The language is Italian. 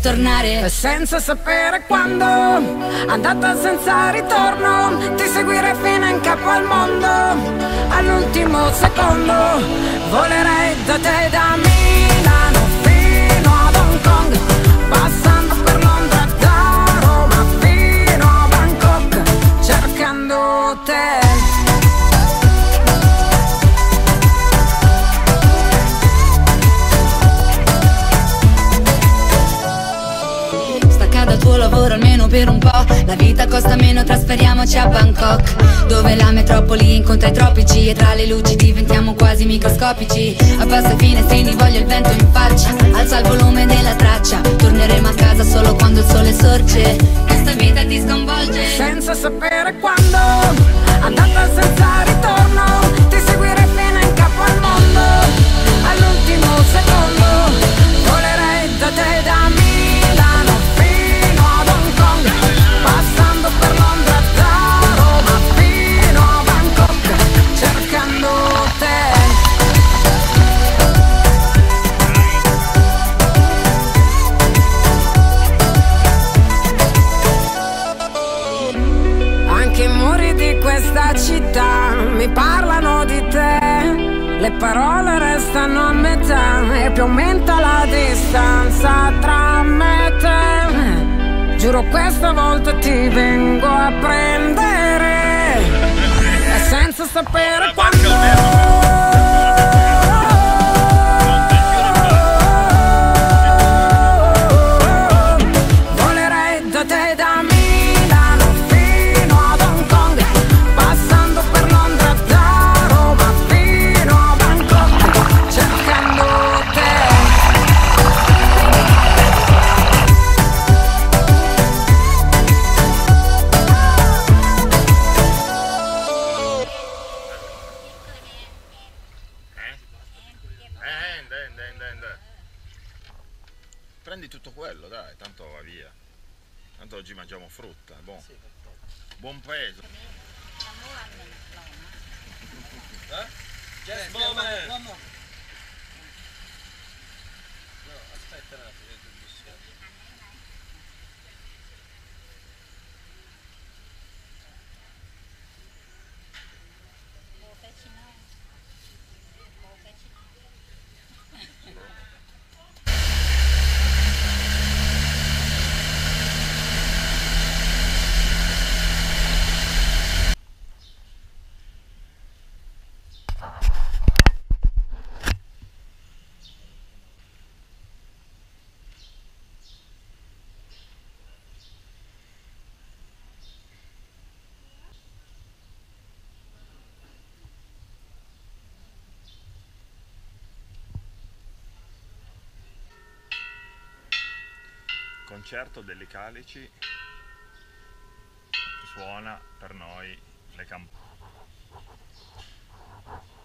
tornare. E senza sapere quando, andata senza ritorno, ti seguirei fino in capo al mondo. All'ultimo secondo volerei da te, da Milano fino ad Hong Kong, passando per Londra, da Roma fino a Bangkok, cercando te. Dal tuo lavoro almeno per un po', la vita costa meno, trasferiamoci a Bangkok, dove la metropoli incontra i tropici e tra le luci diventiamo quasi microscopici. Abbassa i finestrini, voglio il vento in faccia, alza il volume della traccia, torneremo a casa solo quando il sole sorge, questa vita ti sconvolge. Senza sapere quando, andata senza ritorno, ti seguirei fino in capo al mondo. All'ultimo secondo volerei da te, da Milano fino ad Hong Kong, passando per Londra, da Roma fino a Bangkok, cercando te. Anche i muri di questa città mi parlano di te. Le parole restano a metà e più aumenta la distanza tra me e te. Giuro questa volta ti vengo a prendere, e senza sapere quando. Prendi tutto quello, dai, tanto va via. Tanto oggi mangiamo frutta, buon. Buon peso. Just a moment. One more. No, aspetta un attimo. Concerto delle Calici, suona per noi le campane.